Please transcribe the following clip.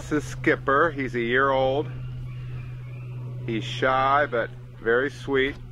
This is Skipper. He's a year old. He's shy but very sweet.